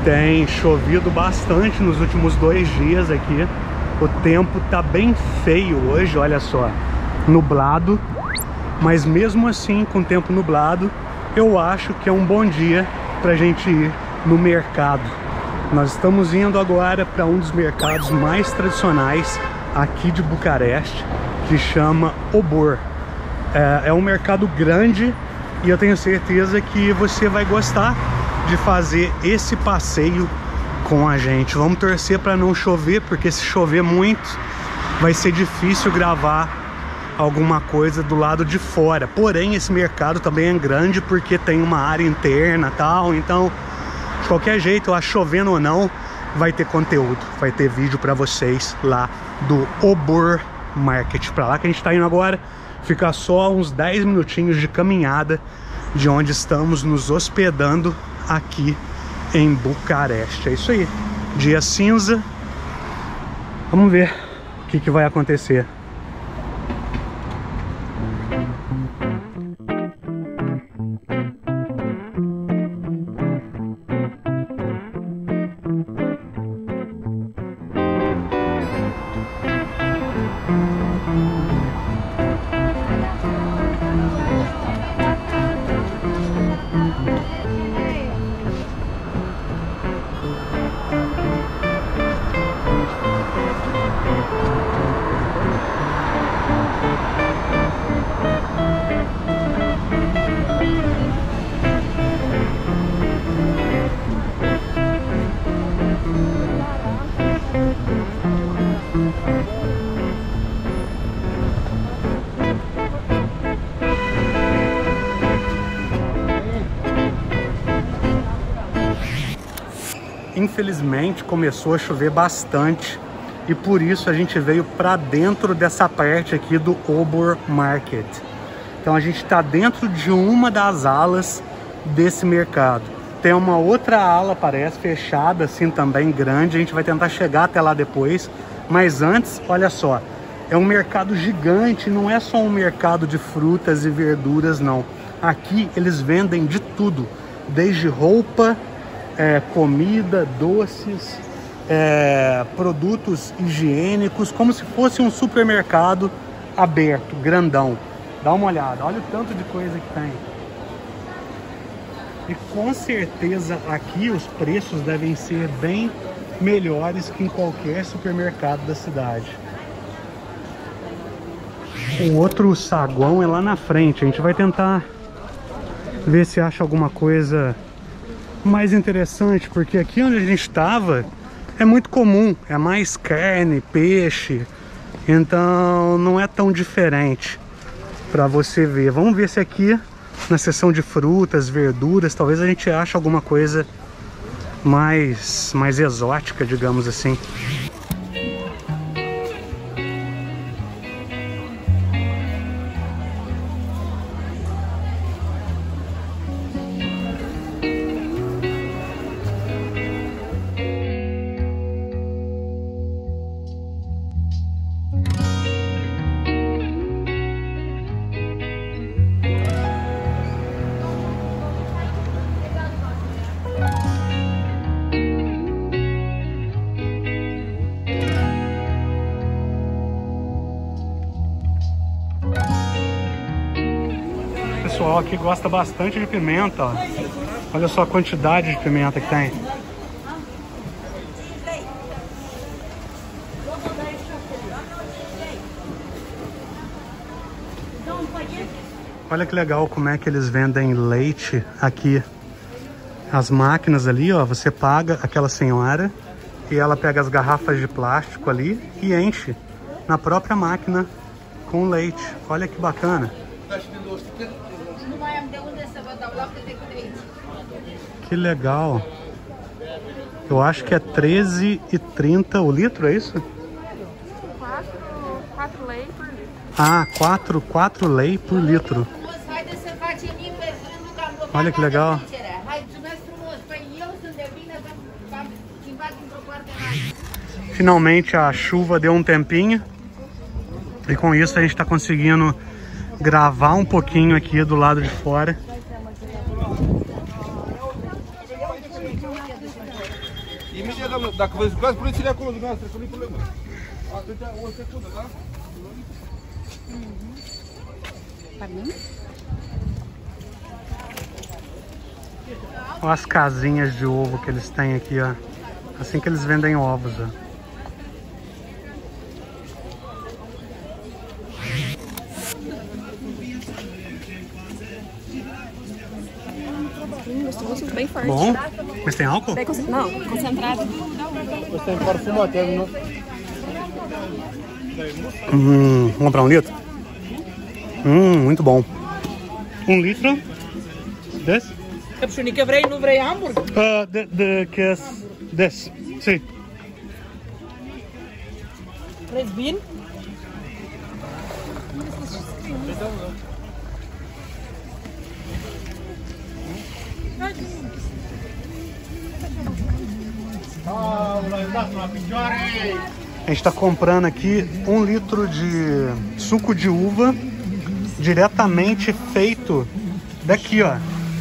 Tem chovido bastante nos últimos 2 dias aqui. O tempo tá bem feio hoje, olha só, nublado. Mas mesmo assim, com o tempo nublado, eu acho que é um bom dia pra gente ir no mercado. Nós estamos indo agora para um dos mercados mais tradicionais aqui de Bucareste, que chama Obor. É um mercado grande e eu tenho certeza que você vai gostar de fazer esse passeio com a gente. Vamos torcer para não chover, porque se chover muito vai ser difícil gravar alguma coisa do lado de fora. Porém, esse mercado também é grande porque tem uma área interna e tal, então de qualquer jeito, lá chovendo ou não, vai ter conteúdo, vai ter vídeo para vocês lá do Obor Market. Para lá que a gente está indo agora, fica só uns 10 minutinhos de caminhada de onde estamos nos hospedando aqui em Bucareste. É isso aí, dia cinza. Vamos ver o que vai acontecer. Infelizmente começou a chover bastante e por isso a gente veio para dentro dessa parte aqui do Obor Market. Então a gente está dentro de uma das alas desse mercado. Tem uma outra ala, parece, fechada assim também, grande. A gente vai tentar chegar até lá depois. Mas antes, olha só, é um mercado gigante, não é só um mercado de frutas e verduras, não. Aqui eles vendem de tudo, desde roupa, comida, doces, produtos higiênicos, como se fosse um supermercado aberto, grandão. Dá uma olhada, olha o tanto de coisa que tem. E com certeza aqui os preços devem ser bem melhores que em qualquer supermercado da cidade. O outro saguão é lá na frente. A gente vai tentar ver se acha alguma coisa mais interessante, porque aqui onde a gente estava é muito comum, é mais carne, peixe, então não é tão diferente para você ver. Vamos ver se aqui na seção de frutas, verduras, talvez a gente ache alguma coisa mais exótica, digamos assim. O pessoal aqui gosta bastante de pimenta, ó. Olha só a quantidade de pimenta que tem. Olha que legal como é que eles vendem leite aqui. As máquinas ali, ó, você paga aquela senhora e ela pega as garrafas de plástico ali e enche na própria máquina com leite. Olha que bacana. Que legal. Eu acho que é R$13,30 o litro, é isso? 4 lei por litro. Ah, 4 lei por litro. Olha que legal. Finalmente a chuva deu um tempinho e com isso a gente está conseguindo gravar um pouquinho aqui do lado de fora. Imediat, doamnă, dacă vă jucați, puneți-le acolo dumneavoastră, că nu-i problemă. Atâtea, o secundă, da? Olha as casinhas de ovo que eles têm aqui, ó. Assim que eles vendem ovos, ó. Gostoso, bem forte. Bom, mas tem álcool? Bem não, concentrado. Ăsta e parfumat, nu? Vamos comprar um litro? Muito bom. Um litro desse? Căpșunică vrei, nu vrei hamburg? Desse, sim. Vreți vin? A gente está comprando aqui 1 litro de suco de uva diretamente feito daqui, ó.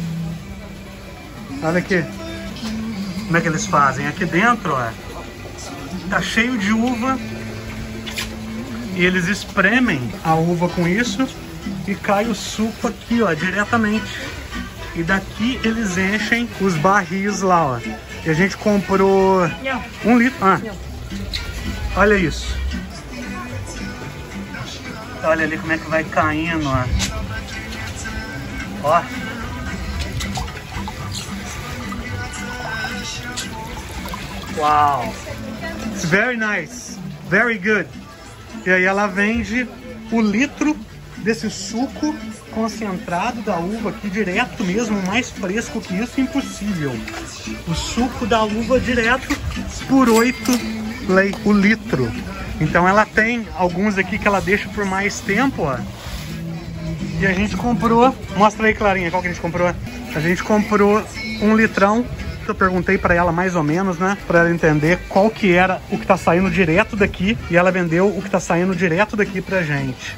Olha aqui como é que eles fazem. Aqui dentro, ó, tá cheio de uva e eles espremem a uva com isso e cai o suco aqui, ó, diretamente. E daqui eles enchem os barris lá, ó. E a gente comprou 1 litro. Ah, olha isso. Olha ali como é que vai caindo, ó. Ó. Uau. It's very nice. Very good. E aí ela vende o litro desse suco concentrado da uva aqui direto mesmo, mais fresco que isso, impossível. O suco da uva direto por 8 lei o litro. Então ela tem alguns aqui que ela deixa por mais tempo, ó. E a gente comprou, mostra aí, Clarinha, qual que a gente comprou? A gente comprou 1 litrão. Eu perguntei para ela mais ou menos, né, para ela entender qual que era o que tá saindo direto daqui, e ela vendeu o que tá saindo direto daqui pra gente.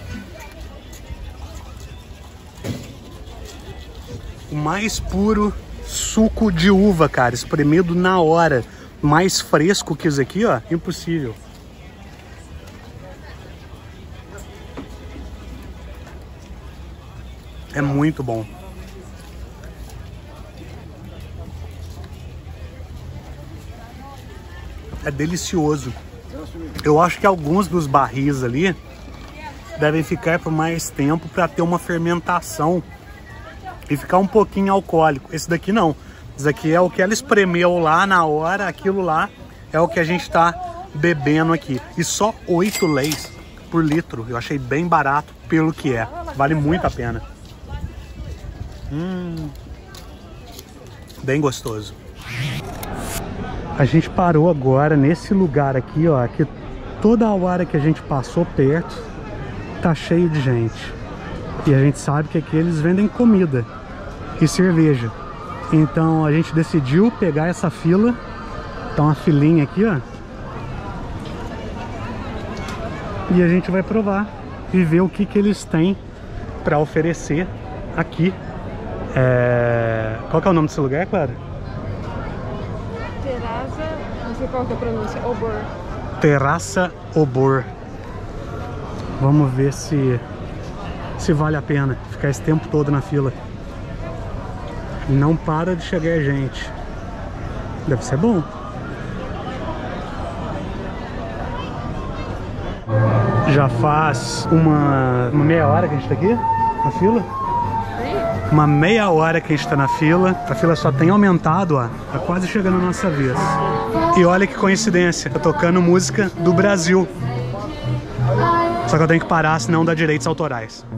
O mais puro suco de uva, cara, espremido na hora. Mais fresco que isso aqui, ó, impossível. É muito bom. É delicioso. Eu acho que alguns dos barris ali devem ficar por mais tempo para ter uma fermentação e ficar um pouquinho alcoólico. Esse daqui não. Esse daqui é o que ela espremeu lá na hora, aquilo lá é o que a gente tá bebendo aqui. E só 8 leis por litro. Eu achei bem barato pelo que é. Vale muito a pena. Bem gostoso. A gente parou agora nesse lugar aqui, ó, que toda a hora que a gente passou perto tá cheio de gente. E a gente sabe que aqui eles vendem comida e cerveja. Então a gente decidiu pegar essa fila. Tá uma filinha aqui, ó. E a gente vai provar e ver o que que eles têm para oferecer aqui. Qual que é o nome desse lugar, Clara? Terraza, não sei qual que é a pronúncia, Obor. Terraça Obor. Vamos ver se vale a pena ficar esse tempo todo na fila. Não para de chegar gente. Deve ser bom. Já faz uma meia hora que a gente tá aqui na fila. Uma meia hora que a gente tá na fila. A fila só tem aumentado, ó. Tá quase chegando a nossa vez. E olha que coincidência, tá tocando música do Brasil. Só que eu tenho que parar, senão dá direitos autorais.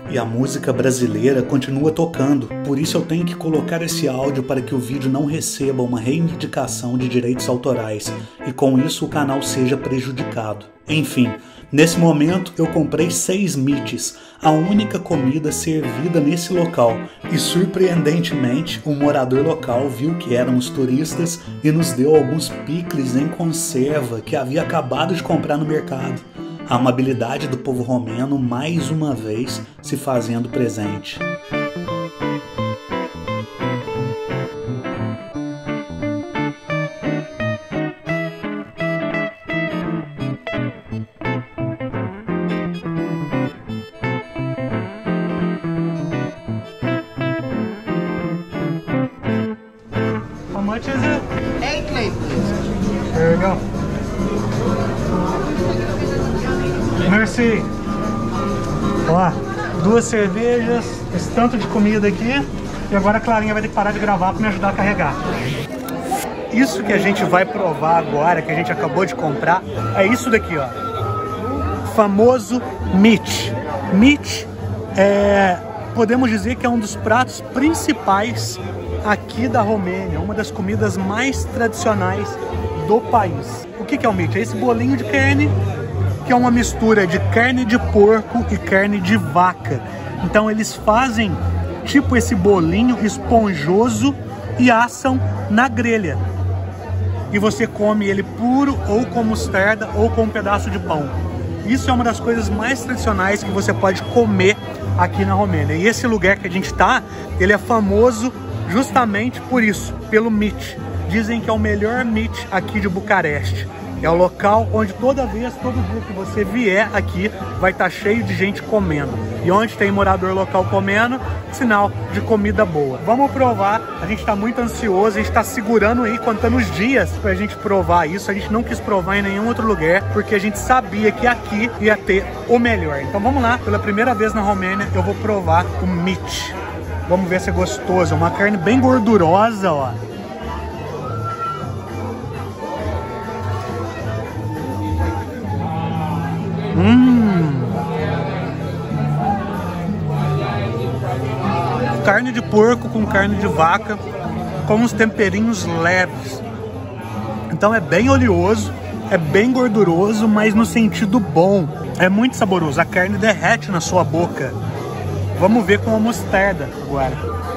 E a música brasileira continua tocando, por isso eu tenho que colocar esse áudio para que o vídeo não receba uma reivindicação de direitos autorais e com isso o canal seja prejudicado. Enfim, nesse momento eu comprei 6 meats, a única comida servida nesse local, e surpreendentemente o morador local viu que éramos turistas e nos deu alguns picles em conserva que havia acabado de comprar no mercado. A amabilidade do povo romeno mais uma vez se fazendo presente. How much is it? 8 lei, please. There you go. Merci. Ó, 2 cervejas, esse tanto de comida aqui. E agora a Clarinha vai ter que parar de gravar para me ajudar a carregar. Isso que a gente vai provar agora, que a gente acabou de comprar, é isso daqui, ó. Famoso meat. Meat podemos dizer que é um dos pratos principais aqui da Romênia, uma das comidas mais tradicionais do país. O que é o meat? É esse bolinho de carne, que é uma mistura de carne de porco e carne de vaca. Então eles fazem tipo esse bolinho esponjoso e assam na grelha. E você come ele puro, ou com mostarda, ou com um pedaço de pão. Isso é uma das coisas mais tradicionais que você pode comer aqui na Romênia. E esse lugar que a gente tá, ele é famoso justamente por isso, pelo meat. Dizem que é o melhor meat aqui de Bucareste. É o local onde todo dia que você vier aqui, vai estar cheio de gente comendo. E onde tem morador local comendo, sinal de comida boa. Vamos provar, a gente está muito ansioso, a gente está segurando aí, contando os dias pra gente provar isso. A gente não quis provar em nenhum outro lugar, porque a gente sabia que aqui ia ter o melhor. Então vamos lá, pela primeira vez na Romênia, eu vou provar o meat. Vamos ver se é gostoso, é uma carne bem gordurosa, ó. Carne de porco com carne de vaca, com uns temperinhos leves. Então é bem oleoso, é bem gorduroso, mas no sentido bom. É muito saboroso, a carne derrete na sua boca. Vamos ver com a mostarda agora.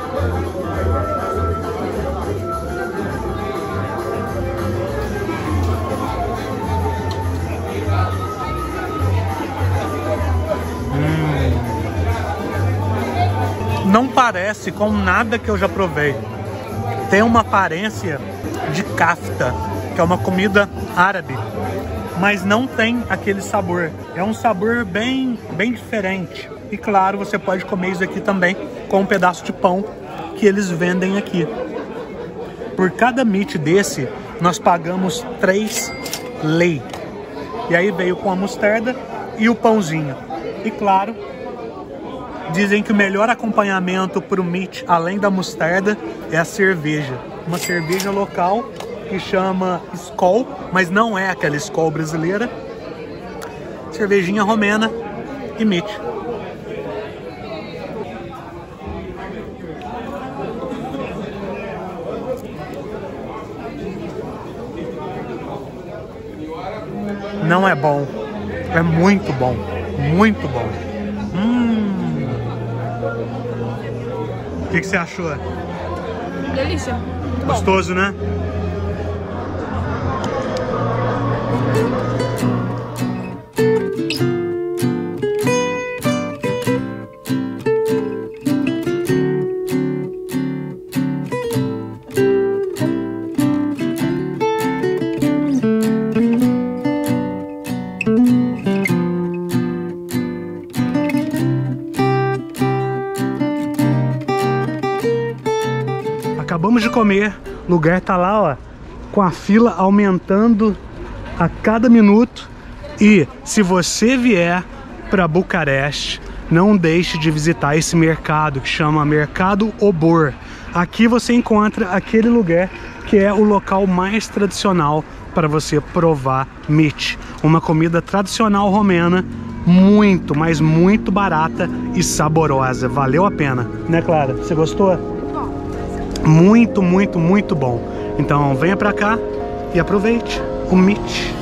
Não parece com nada que eu já provei. Tem uma aparência de kafta, que é uma comida árabe, mas não tem aquele sabor. É um sabor bem diferente. E claro, você pode comer isso aqui também com um pedaço de pão que eles vendem aqui. Por cada meat desse, nós pagamos 3 lei. E aí veio com a mostarda e o pãozinho. E claro, dizem que o melhor acompanhamento para o meat, além da mostarda, é a cerveja. Uma cerveja local que chama Skol, mas não é aquela Skol brasileira. Cervejinha romena e meat. Não é bom, é muito bom, muito bom. O que você achou? Delícia. Gostoso, né? Acabamos de comer, o lugar tá lá, ó, com a fila aumentando a cada minuto. E se você vier para Bucareste, não deixe de visitar esse mercado que chama Mercado Obor. Aqui você encontra aquele lugar que é o local mais tradicional para você provar meat, uma comida tradicional romena muito, mas muito barata e saborosa. Valeu a pena, né, Clara? Você gostou? Muito, muito, muito bom. Então venha pra cá e aproveite o Meat.